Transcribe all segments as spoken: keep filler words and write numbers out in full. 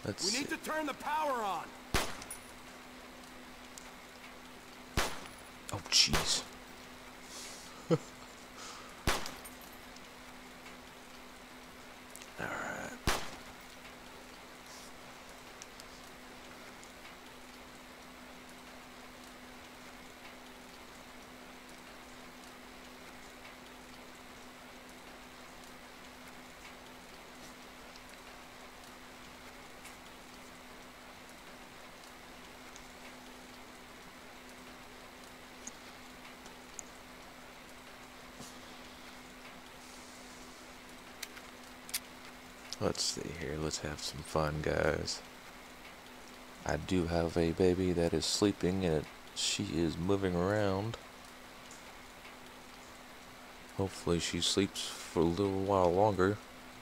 Let's We see. need to turn the power on. Oh, jeez. Alright. Let's see here. Let's have some fun, guys. I do have a baby that is sleeping and she is moving around. Hopefully she sleeps for a little while longer.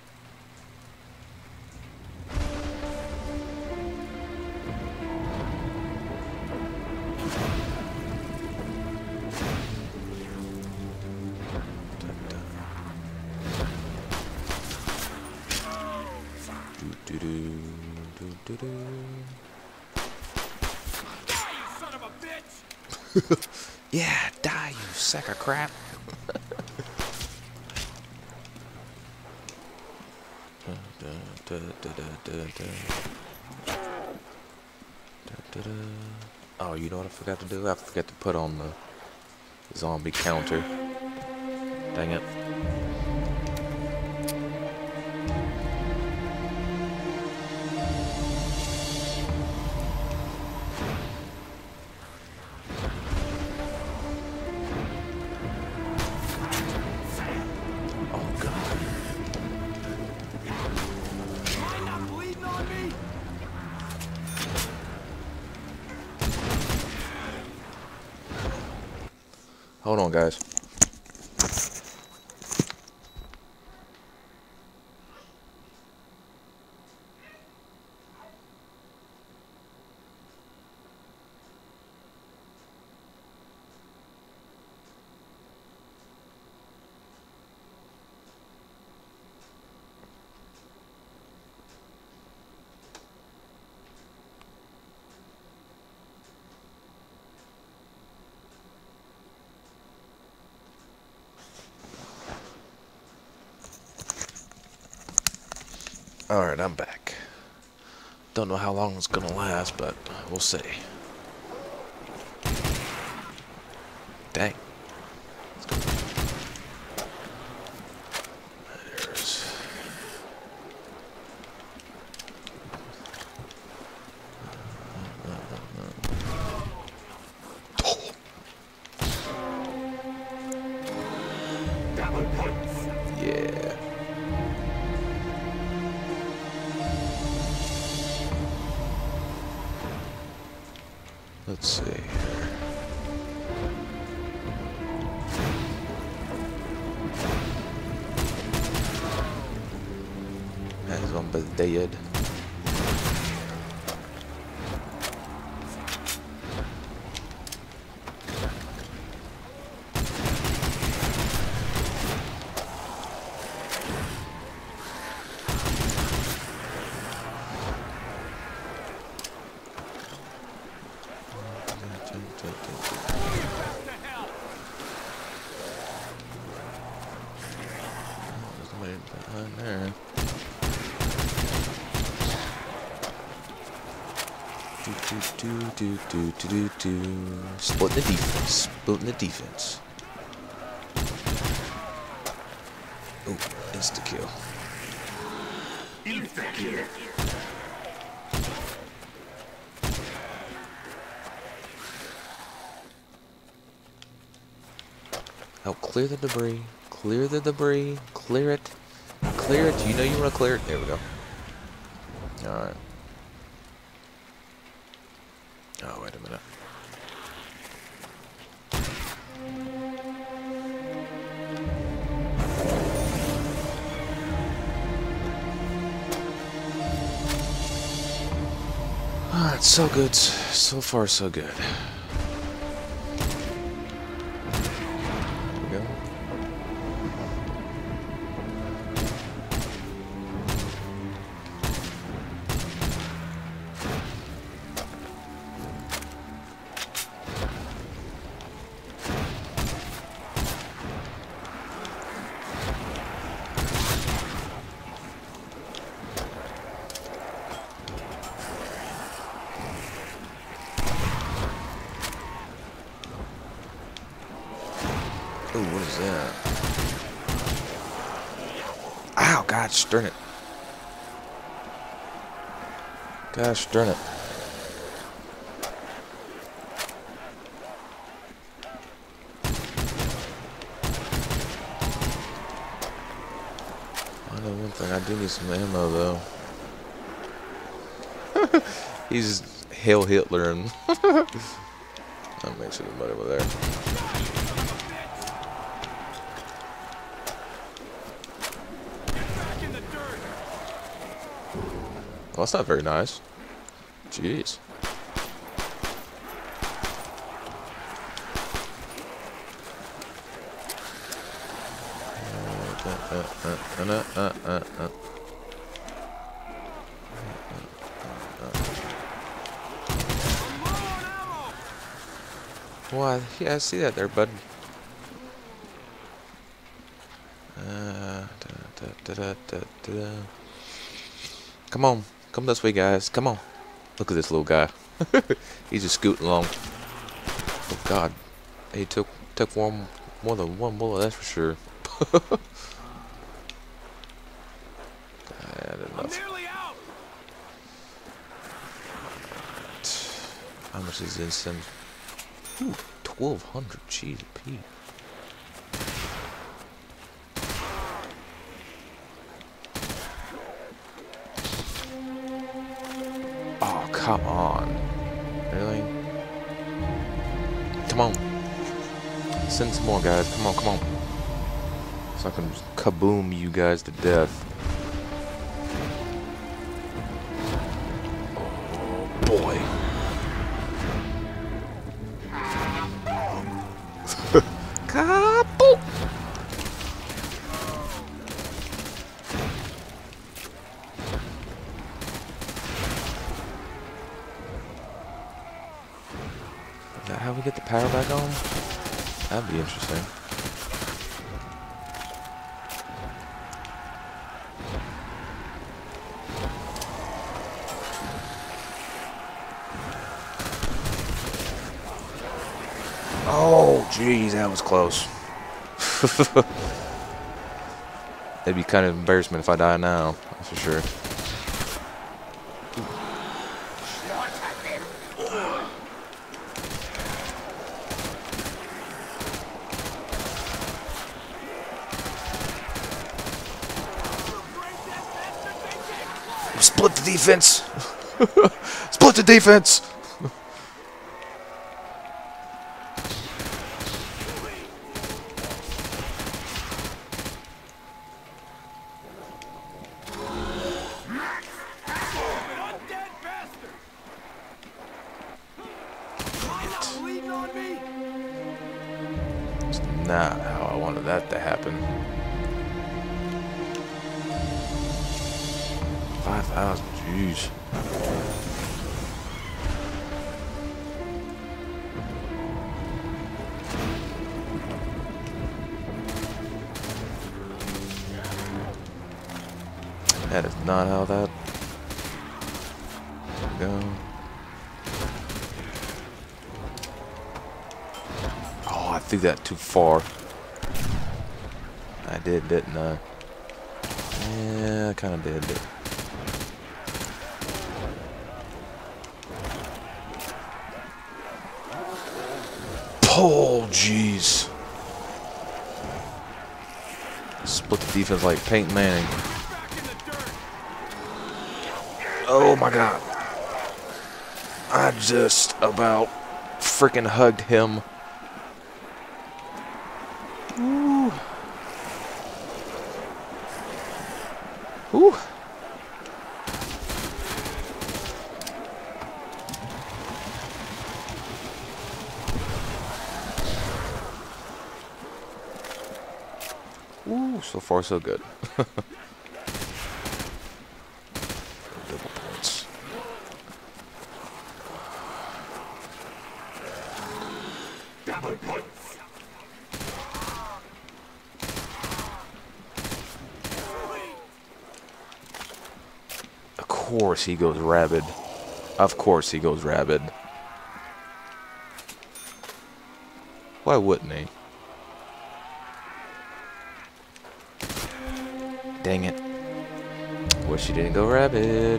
Do do do do do. Die, you son of a bitch! Yeah, die, you sack of crap. Da, da, da, da, da, da. Da, da, da. Oh, you know what I forgot to do? I forgot to put on the zombie counter. Dang it. Oh, God. Am I not bleeding on me? Hold on, guys. Alright, I'm back. Don't know how long it's gonna last, but we'll see. Dang. There's... Yeah. Let's see here. That zombie's dead. Somebody behind there. Do do do do do do do. Splitting the defense. Splitting the defense. Oh, insta kill. Insta kill. Oh, clear the debris. Clear the debris. Clear it. Clear it. You know you want to clear it. There we go. Alright. Oh, wait a minute. Alright, so good. So far, so good. There we go. Ooh, what is that? Ow, gosh darn it. Gosh darn it. I know one thing, I do need some ammo though. He's Hail Hitler and I'll make sure the mud over there. Well, that's not very nice. Jeez. Uh, uh, uh, uh, uh, uh, uh. Why? Yeah, I see that there, bud. Uh, da, da, da, da, da, da. Come on, come this way, guys. Come on. Look at this little guy. He's just scooting along. Oh God, he took took one more than one bullet. That's for sure. I had enough. How much is this? In? Ooh, twelve hundred. Jeez, Pete. Oh, come on. Really? Come on. Send some more, guys. Come on, come on. So I can kaboom you guys to death. Oh, boy. Kaboom! Is that how we get the power back on? That'd be interesting. Oh, jeez, that was close. It'd be kind of embarrassment if I die now, that's for sure. Split the defense! Split the defense! It's not how I wanted that to happen. Five thousand, jeez. That is not how that would go. Oh, I threw that too far. I did, didn't I? Yeah, I kind of did. But oh, jeez. Split the defense like Peyton Manning. Oh my God. I just about freaking hugged him. Ooh. Ooh. Ooh, so far so good. Double points. Double points. Of course he goes rabid. Of course he goes rabid. Why wouldn't he? Dang it. Wish you didn't go rabid.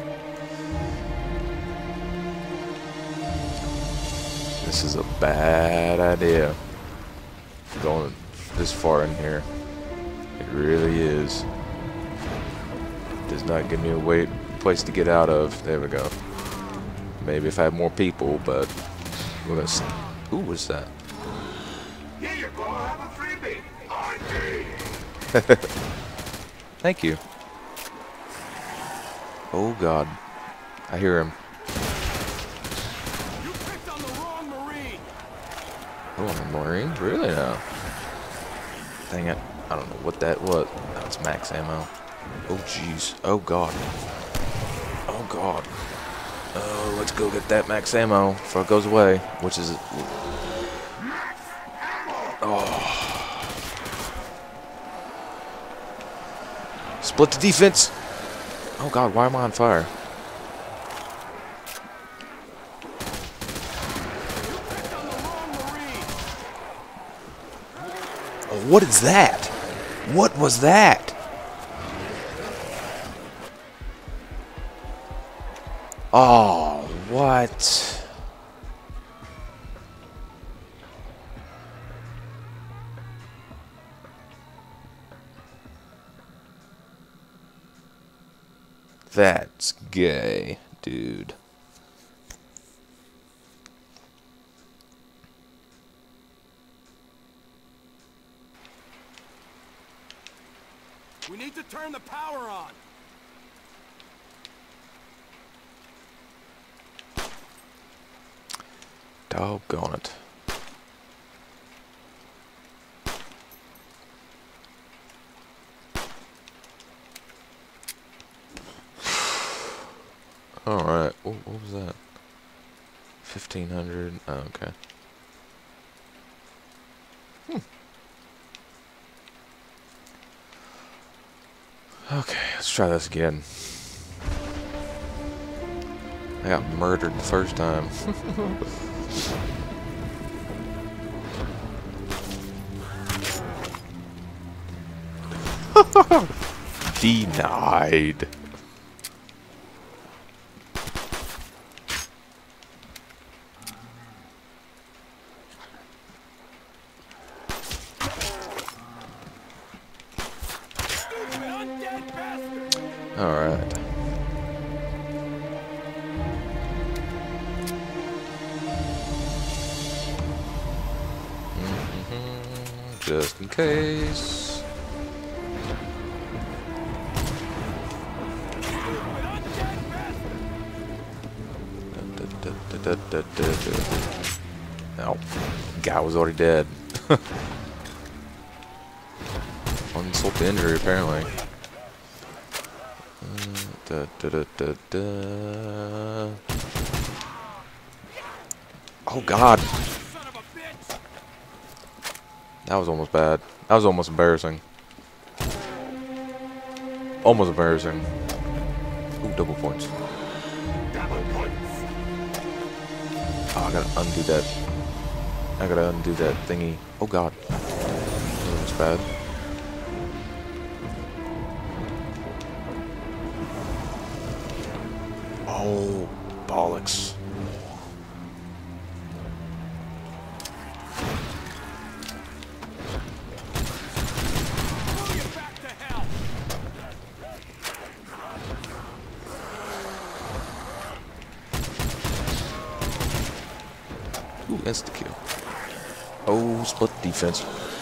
This is a bad idea. Going this far in here. It really is. Does not give me a wait place to get out of. There we go. Maybe if I had more people, but we're gonna see. Ooh, what's that? Here you go, have a freebie. I D. Thank you. Oh God, I hear him. You picked on the wrong Marine. Oh, I'm a Marine? Really now? Dang it. I don't know what that was. That's max ammo. Oh jeez. Oh God. Oh God. Oh, let's go get that max ammo before it goes away. Which is... Oh. Split the defense! Oh God, why am I on fire? Oh, what is that? What was that? Oh, what? That's gay, dude. We need to turn the power on. Doggone it. Alright, what, what was that? fifteen hundred, oh, okay. Hmm. Okay, let's try this again. I got murdered the first time. Denied. Alright. Mm-hmm. Just in case. Da, da, da, da, da. Oh, guy was already dead. Insult to injury, apparently. Da, da, da, da, da. Oh God! Son of a bitch. That was almost bad. That was almost embarrassing. Almost embarrassing. Ooh, double points. Double points. Oh, I gotta undo that. I gotta undo that thingy. Oh God. That was bad. Oh, bollocks. Throw you back to hell. Ooh, insta kill. Oh, split defense.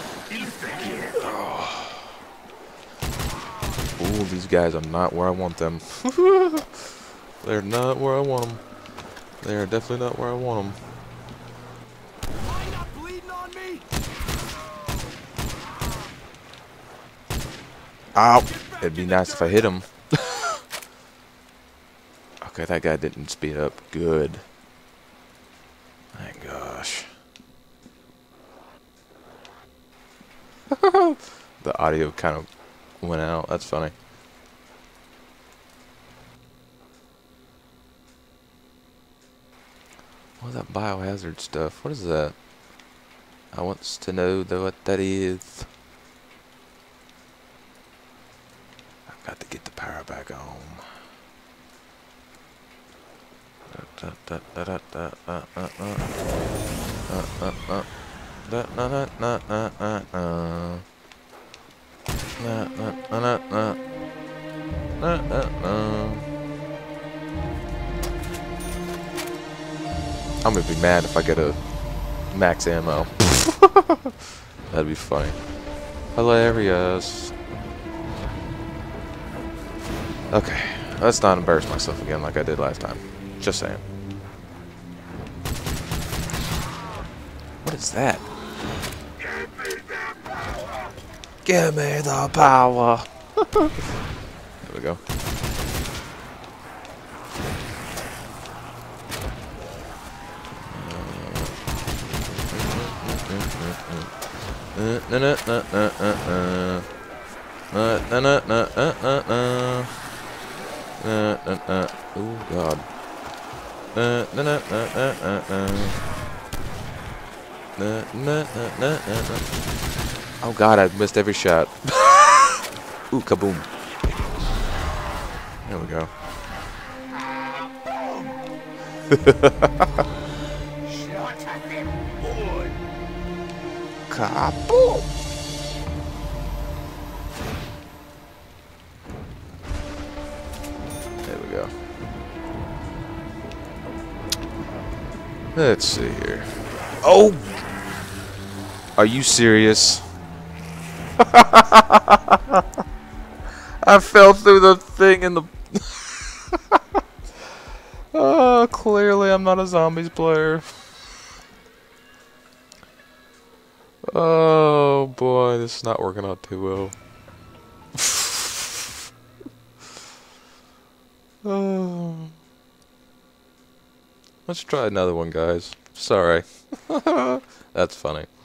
Oh, these guys are not where I want them. They're not where I want them. They are definitely not where I want them. Why not bleeding on me? Ow! It'd be nice if I hit him. Okay, that guy didn't speed up. Good. My gosh. The audio kind of went out. That's funny. What's that biohazard stuff? What is that? I want to know though what that is. Got to get the power back on. Da, da, da, da, da, uh, uh, uh. Uh, uh, uh. Da, na, na, na, na, na, na. Na, na, na, na, na. Na, na, na. I'm gonna be mad if I get a max ammo. That'd be funny. Hilarious. Okay, let's not embarrass myself again like I did last time. Just saying. What is that? Give me the power. There we go. Uh, na na na na na na na na na na na. Uh, uh, uh. Oh God. Uh, na na na na na na. Na na na na na. Oh God, I missed every shot. Ooh, kaboom! There we go. Kaboom! There we go. Let's see here. Oh! Are you serious? I fell through the thing in the... Oh, clearly I'm not a zombies player. Oh boy, this is not working out too well. Oh. Let's try another one, guys. Sorry. That's funny.